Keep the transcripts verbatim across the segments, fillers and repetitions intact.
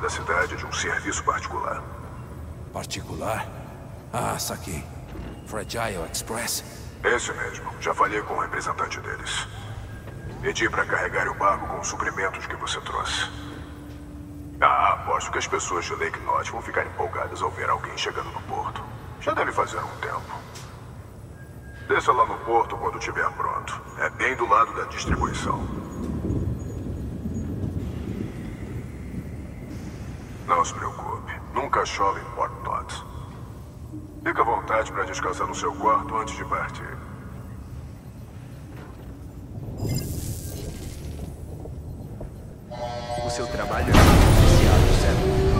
da cidade de um serviço particular. Particular? Ah, saquei. Fragile Express? Esse mesmo. Já falei com o representante deles. Pedi para carregar o barco com os suprimentos que você trouxe. Ah, aposto que as pessoas de Lake Knot vão ficar empolgadas ao ver alguém chegando no porto. Já deve fazer um tempo. Desça lá no porto quando estiver pronto. É bem do lado da distribuição. Não se preocupe. Nunca chove em Port Knot. Fique à vontade para descansar no seu quarto antes de partir. O seu trabalho é beneficiado, certo?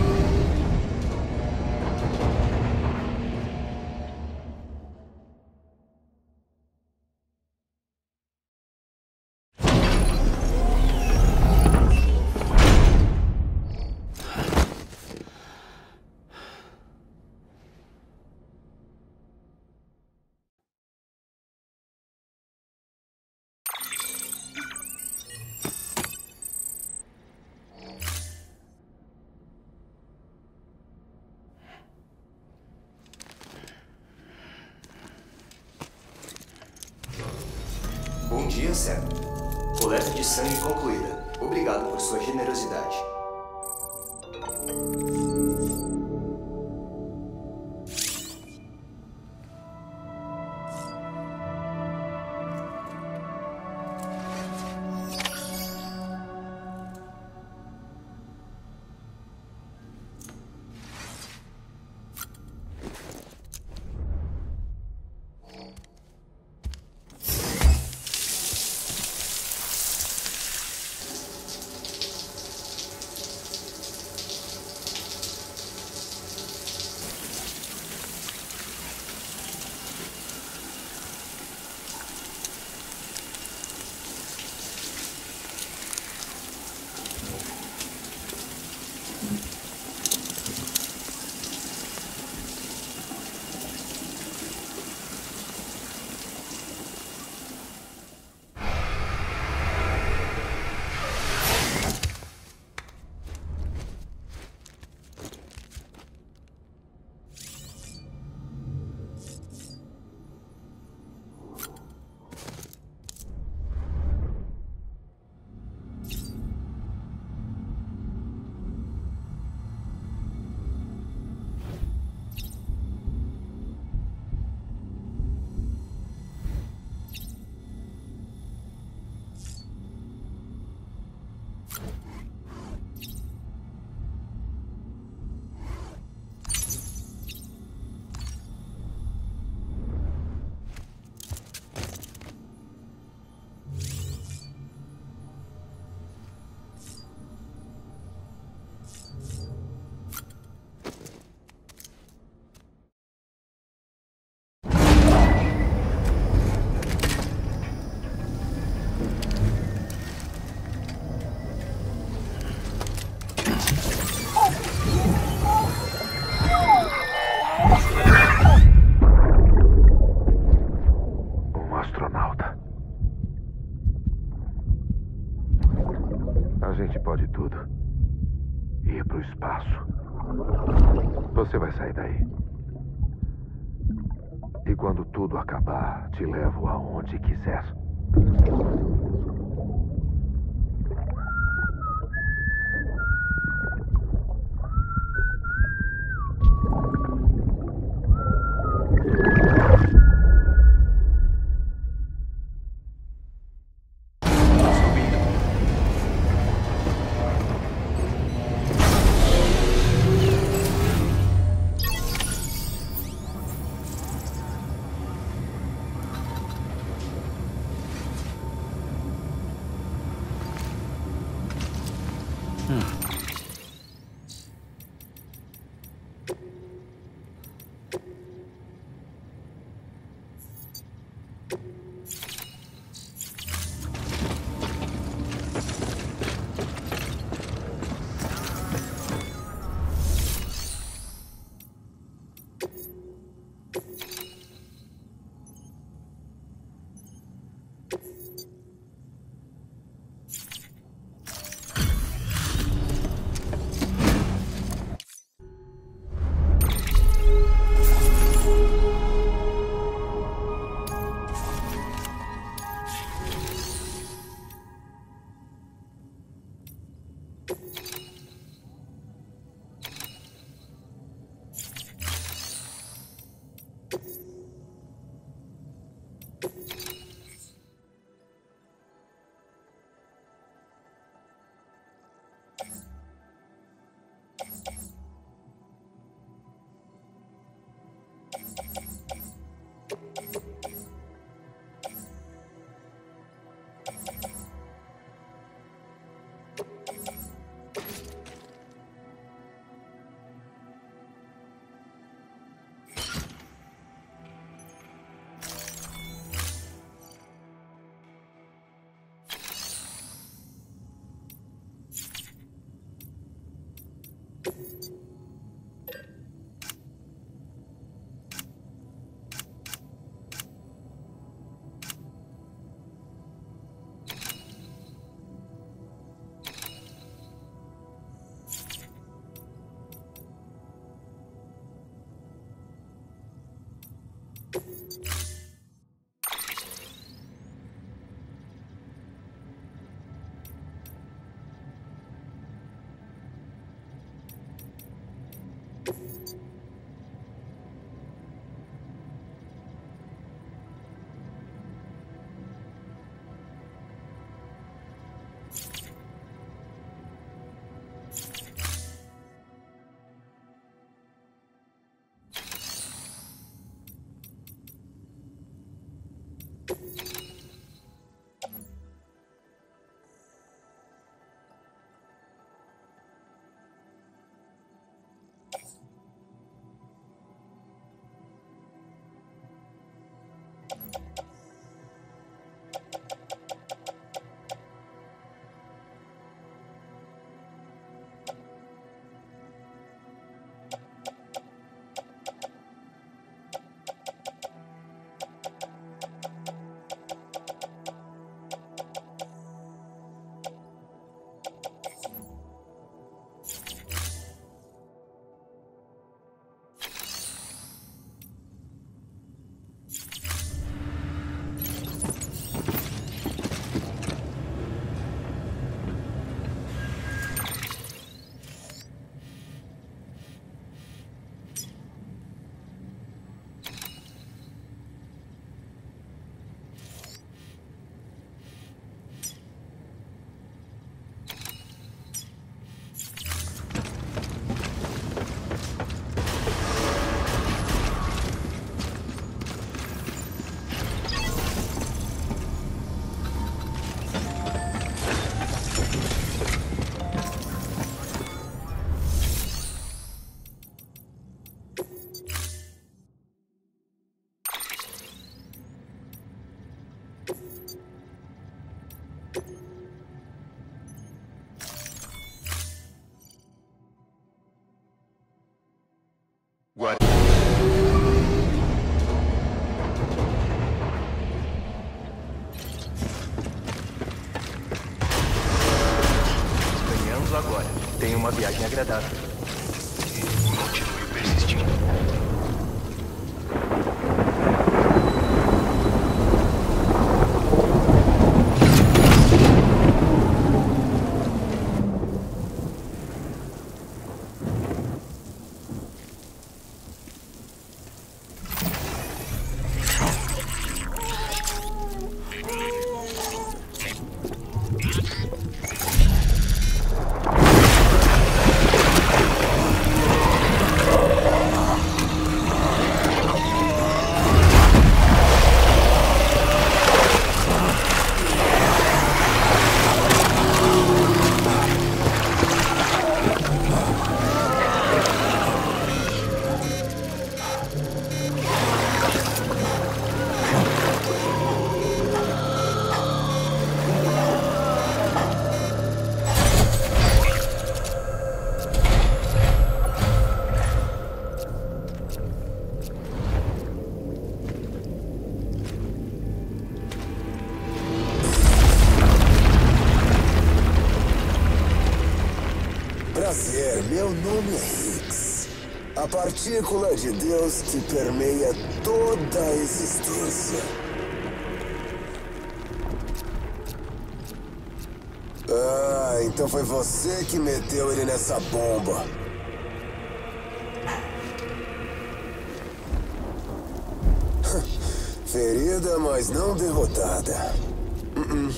Bom dia, Sam. Coleta de sangue concluída. Obrigado por sua generosidade. Você vai sair daí. E quando tudo acabar, te levo aonde quiser. Tenha uma viagem agradável. Continue persistindo. Prazer, meu nome é Higgs. A partícula de Deus que permeia toda a existência. Ah, então foi você que meteu ele nessa bomba. Ferida, mas não derrotada. Uh-uh.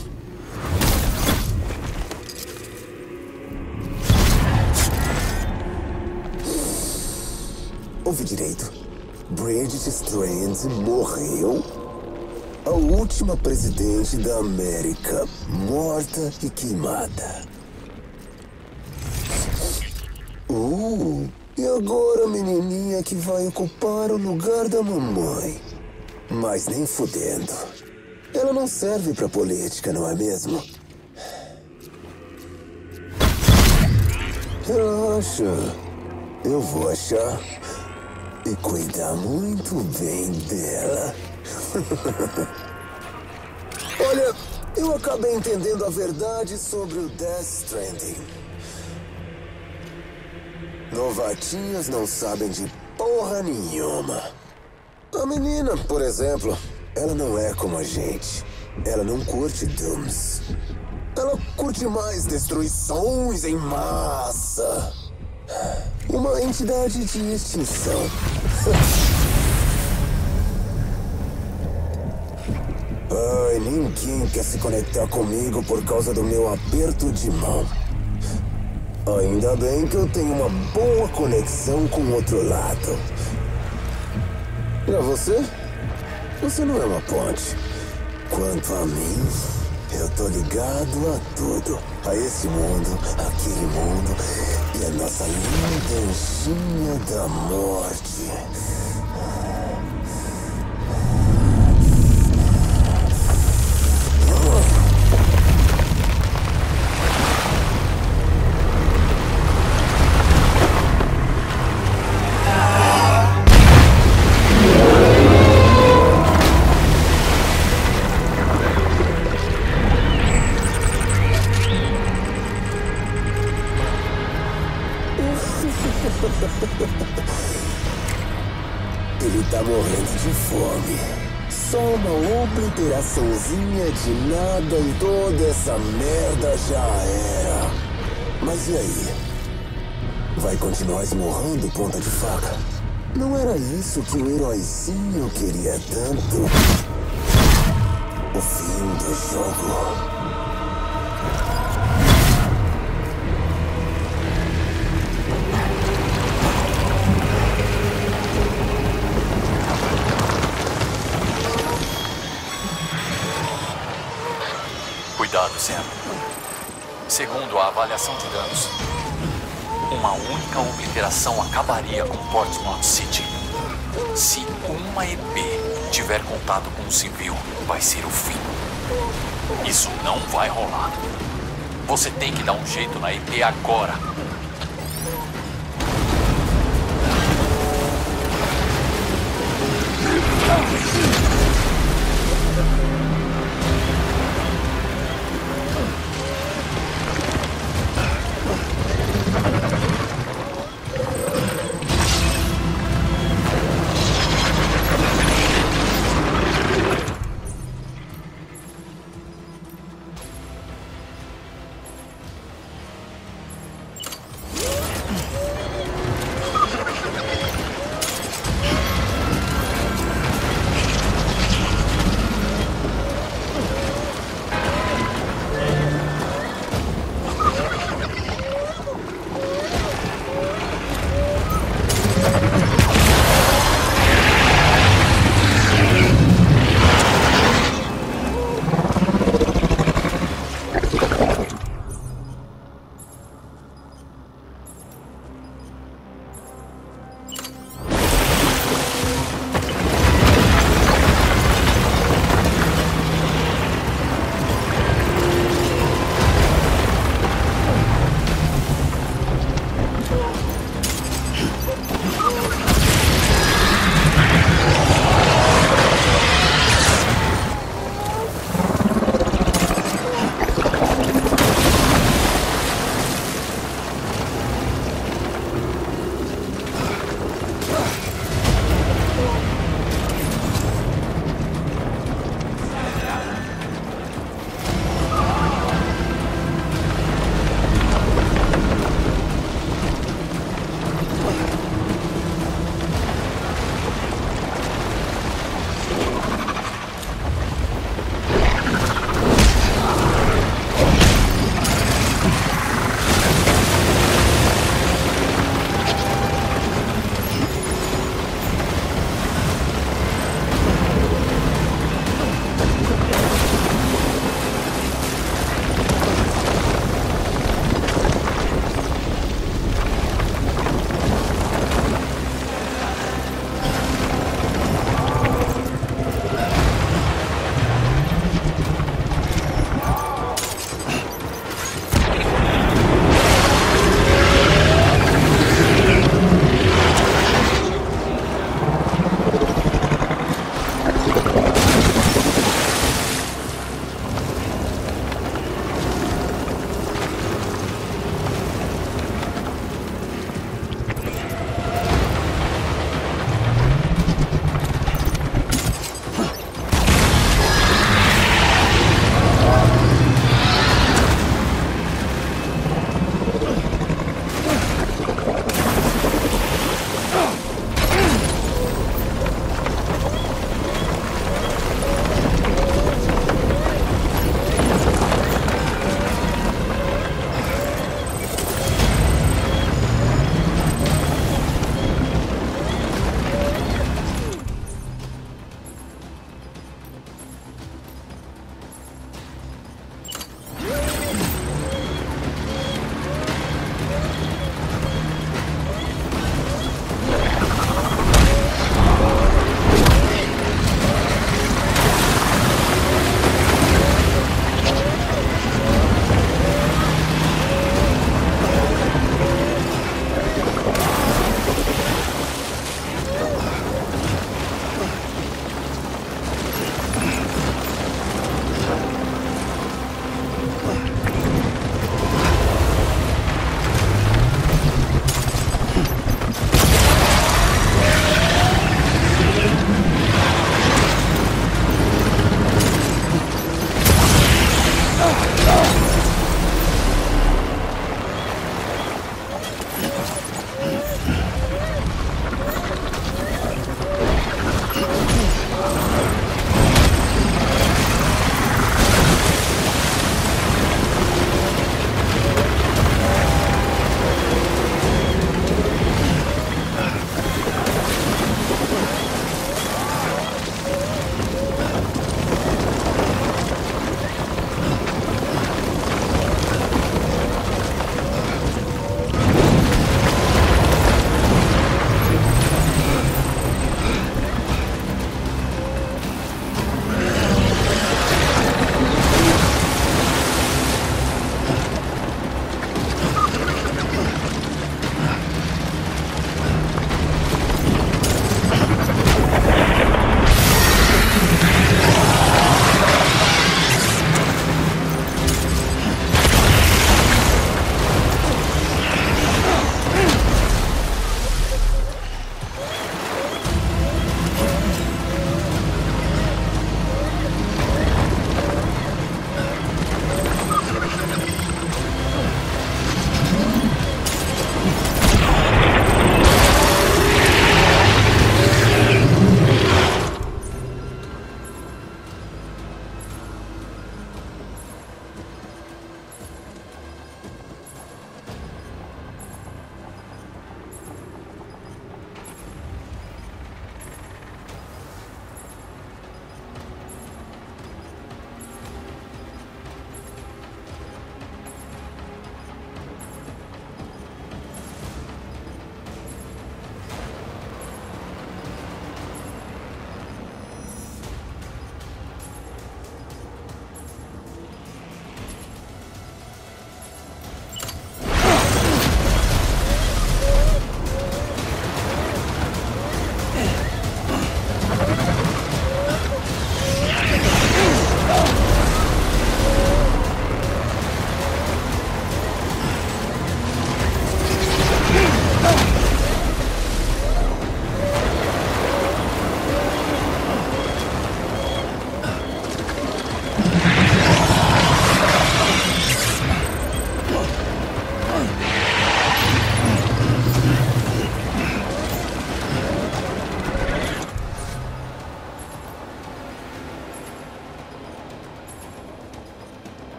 Ouve direito. Bridget Strange morreu? A última presidente da América, morta e queimada. Uh, e agora a menininha que vai ocupar o lugar da mamãe. Mas nem fudendo. Ela não serve pra política, não é mesmo? Relaxa. Eu vou achar e cuidar muito bem dela. Olha, eu acabei entendendo a verdade sobre o Death Stranding. Novatinhos não sabem de porra nenhuma. A menina, por exemplo, ela não é como a gente. Ela não curte Dooms. Ela curte mais destruições em massa. Uma entidade de extinção. Ai, ninguém quer se conectar comigo por causa do meu aperto de mão. Ainda bem que eu tenho uma boa conexão com o outro lado. Já você? Você não é uma ponte. Quanto a mim, eu tô ligado a tudo. A esse mundo, aquele mundo e a nossa linda anchinha da morte. Ele tá morrendo de fome. Só uma obliteraçãozinha de nada e toda essa merda já era. Mas e aí? Vai continuar esmurrando ponta de faca? Não era isso que o heróizinho queria tanto? O fim do jogo. Cuidado, Sam. Segundo a avaliação de danos, uma única obliteração acabaria com Portsmouth City. Se uma E P tiver contato com um civil, vai ser o fim. Isso não vai rolar. Você tem que dar um jeito na E P agora.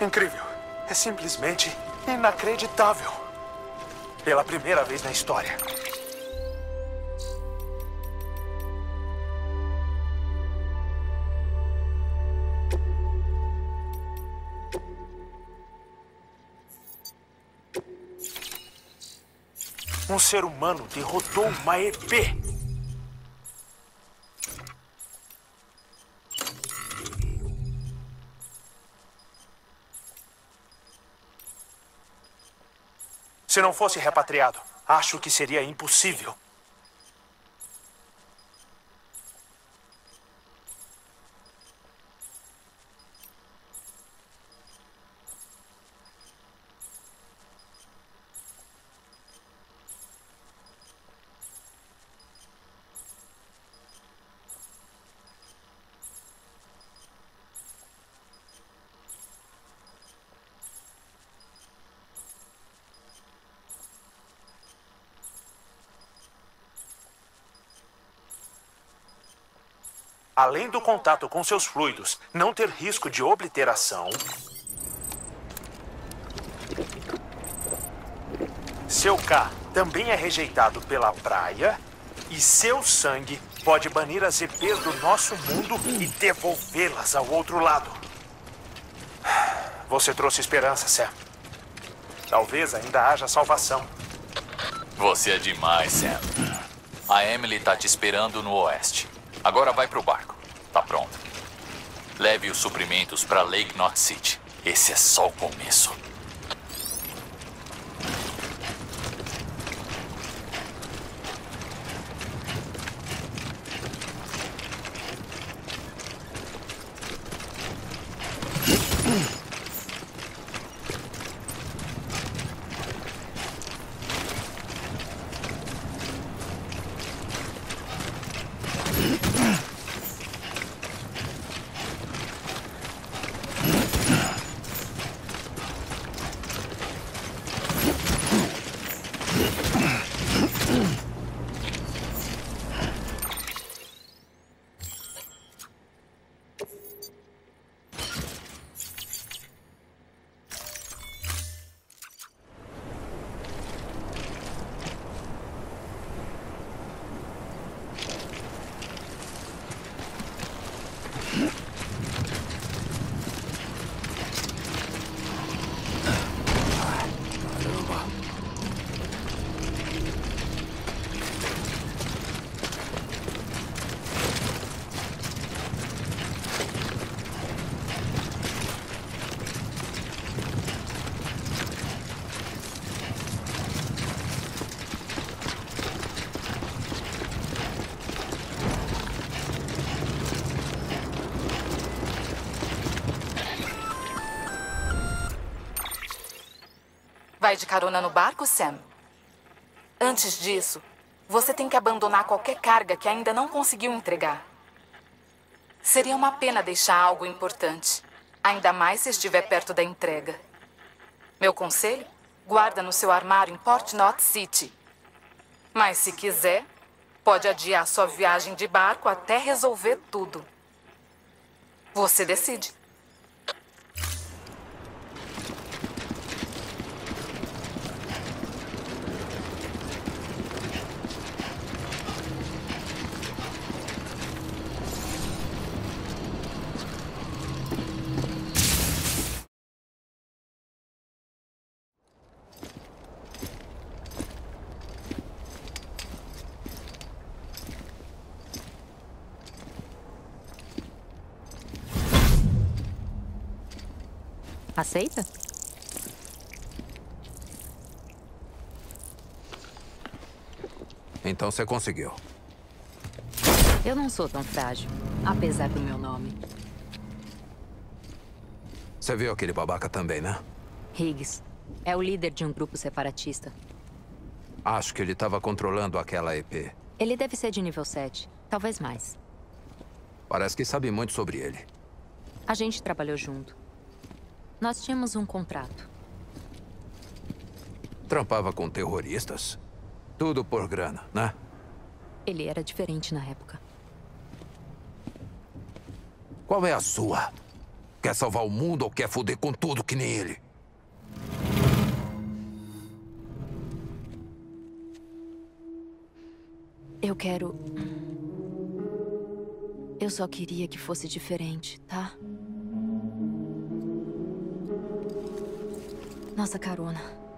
Incrível. É simplesmente inacreditável. Pela primeira vez na história. Um ser humano derrotou uma E P. Se não fosse repatriado, acho que seria impossível. Além do contato com seus fluidos não ter risco de obliteração, seu K também é rejeitado pela praia e seu sangue pode banir as E Ps do nosso mundo e devolvê-las ao outro lado. Você trouxe esperança, Sam. Talvez ainda haja salvação. Você é demais, Sam. A Emily tá te esperando no oeste. Agora vai pro barco. Tá pronto. Leve os suprimentos pra Lake Knot City. Esse é só o começo. Vai de carona no barco, Sam? Antes disso, você tem que abandonar qualquer carga que ainda não conseguiu entregar. Seria uma pena deixar algo importante, ainda mais se estiver perto da entrega. Meu conselho? Guarda no seu armário em Port Knot City. Mas se quiser, pode adiar sua viagem de barco até resolver tudo. Você decide. Aceita? Então você conseguiu. Eu não sou tão frágil, apesar do meu nome. Você viu aquele babaca também, né? Higgs. É o líder de um grupo separatista. Acho que ele estava controlando aquela E P. Ele deve ser de nível sete, talvez mais. Parece que sabe muito sobre ele. A gente trabalhou junto. Nós tínhamos um contrato. Trampava com terroristas? Tudo por grana, né? Ele era diferente na época. Qual é a sua? Quer salvar o mundo ou quer foder com tudo que nem ele? Eu quero... Eu só queria que fosse diferente, tá? Nossa carona.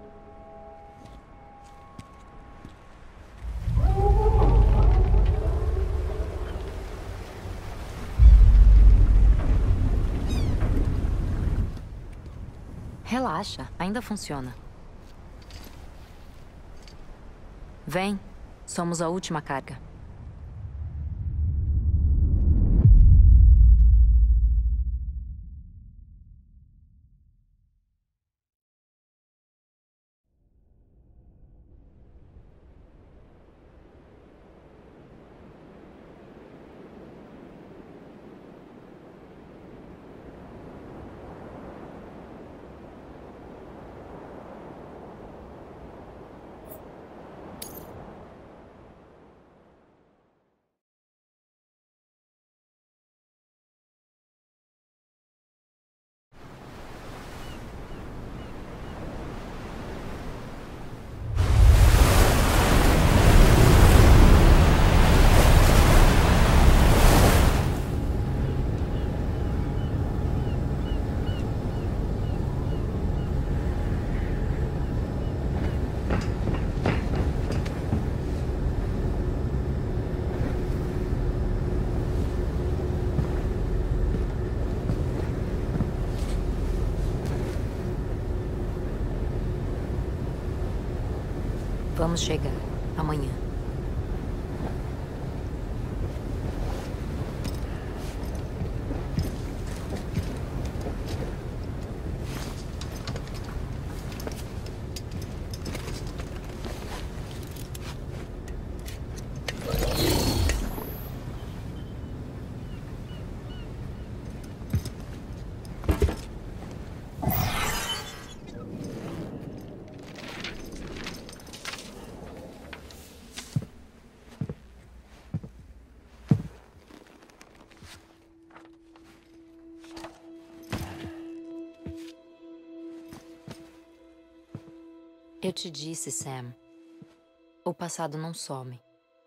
Relaxa, ainda funciona. Vem, somos a última carga. Vamos chegar amanhã. Eu te disse, Sam. O passado não some.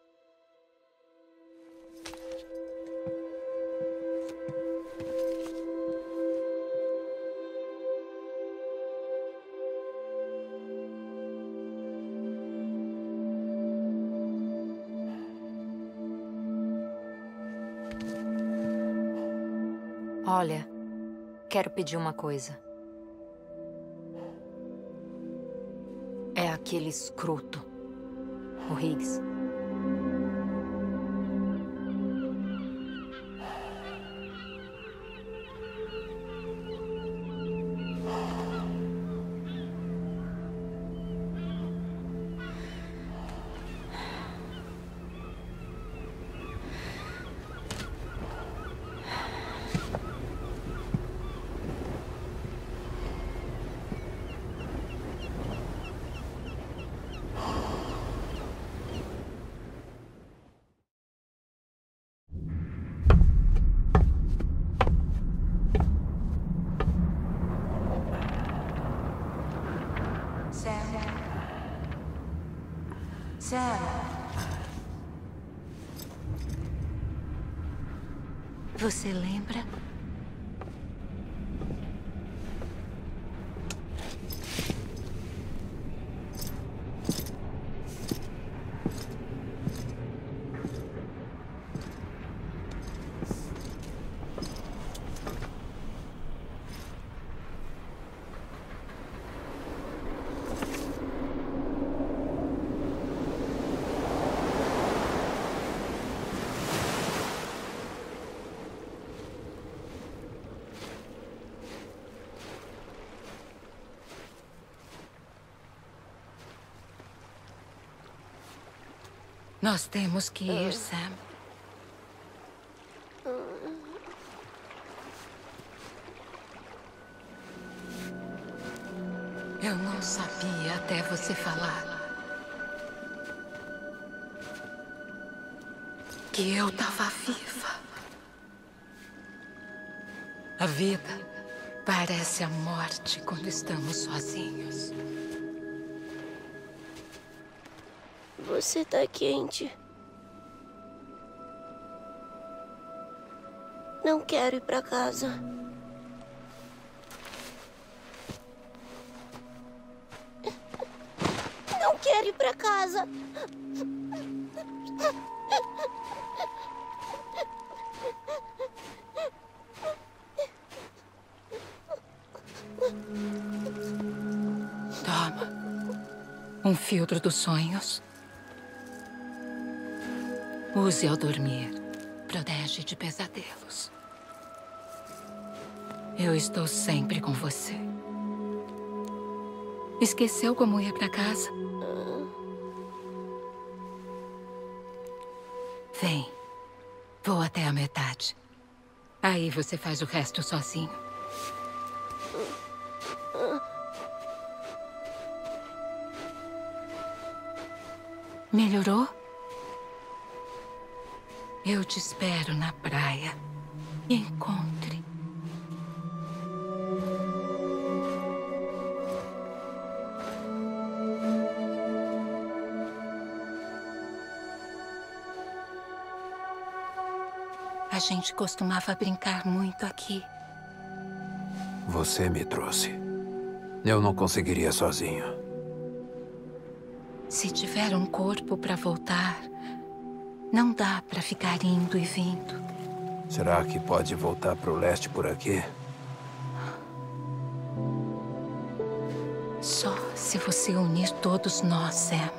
Olha, quero pedir uma coisa. É aquele escroto, o Higgs. Sam. Você lembra? Nós temos que ir, Sam. Eu não sabia até você falar que eu estava viva. A vida parece a morte quando estamos sozinhos. Você tá quente. Não quero ir pra casa. Não quero ir pra casa. Toma. Um filtro dos sonhos. Use ao dormir. Protege de pesadelos. Eu estou sempre com você. Esqueceu como ir pra casa? Vem. Vou até a metade. Aí você faz o resto sozinho. Melhorou? Eu te espero na praia. Encontre. A gente costumava brincar muito aqui. Você me trouxe. Eu não conseguiria sozinho. Se tiver um corpo para voltar, não dá para ficar indo e vindo. Será que pode voltar pro leste por aqui? Só se você unir todos nós, Sam.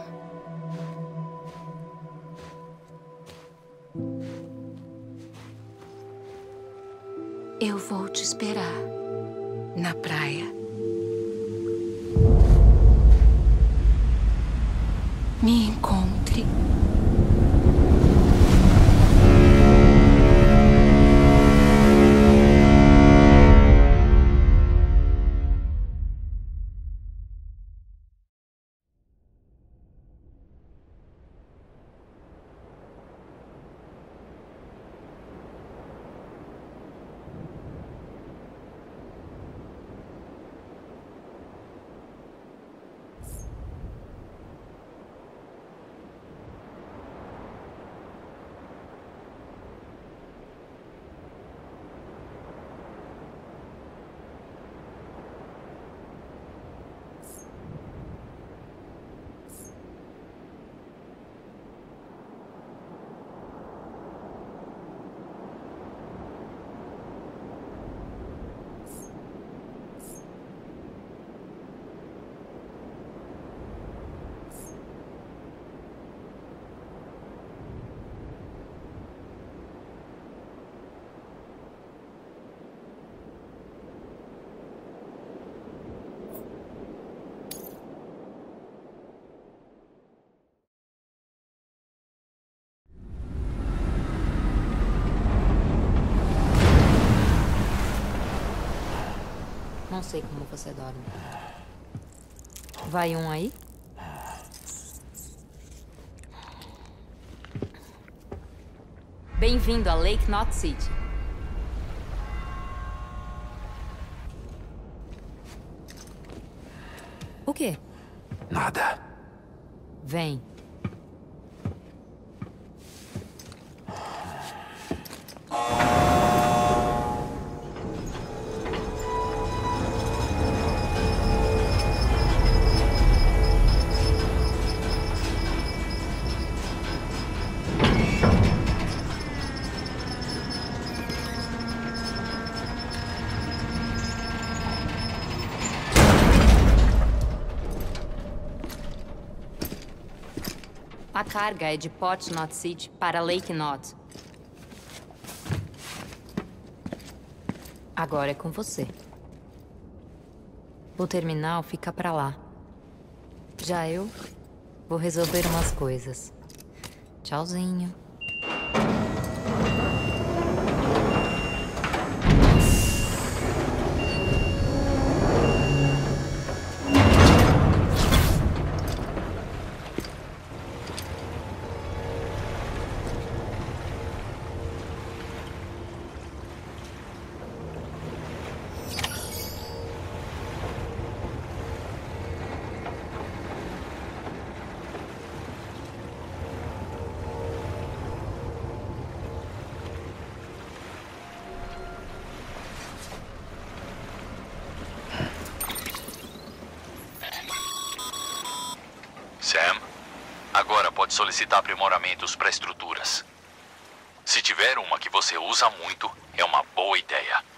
Eu vou te esperar na praia. Me encontre. Não sei como você dorme. Vai um aí? Bem-vindo a Lake Knot City. O quê? Nada. Vem. A carga é de Port Knot City para Lake Knot. Agora é com você. O terminal fica pra lá. Já eu vou resolver umas coisas. Tchauzinho. pode solicitar aprimoramentos para estruturas. Se tiver uma que você usa muito, é uma boa ideia.